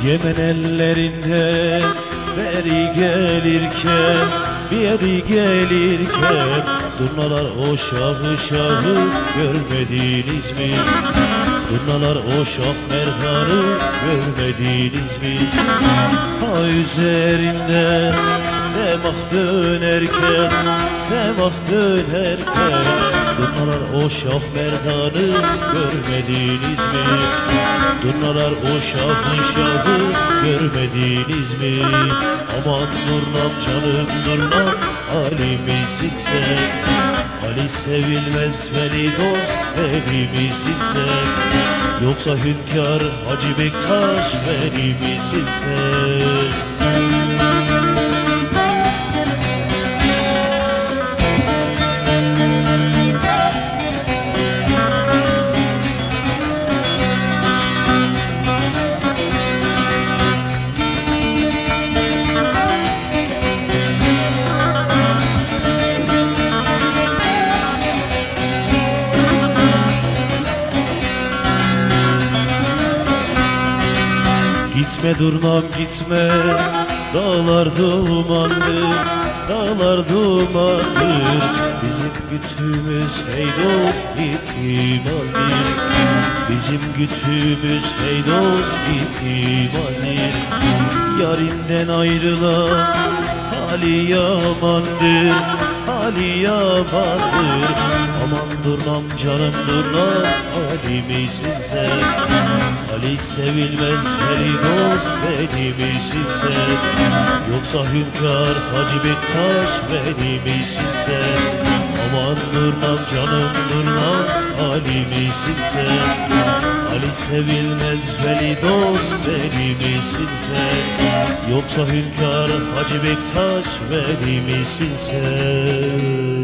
Yemen ellerinden beri gelirken, beri gelirken, durnalar o şahı şahı görmediniz mi? Durnalar o şah merdanı görmediniz mi? Ha üzerinden semah dönerken, semah dönerken, durnalar o şah merdanı görmediniz mi? Durnalar o şahı şahı görmediniz mi? Aman durnam canım durnam, Ali misin sen? Ali sevilmez veli dost, veli misin sen? Yoksa hünkâr Hacı Bektaş, veli misin sen? Gitme durnam gitme, dağlar dumandır, dağlar dumandır. Bizim gütümüz hey dost ihtimaldir, bizim gütümüz hey dost ihtimaldir. Yarinden ayrılan hali yamandır, hali yamandır. Aman durnam canım durnam, Ali misin sen? Ali sevilmez veli dost, veli misin sen? Yoksa hünkâr Hacı Bektaş, veli misin sen? Aman durnam canım durnam, Ali misin sen? Ali sevilmez veli dost, veli misin sen? Yoksa hünkâr Hacı Bektaş, veli misin sen?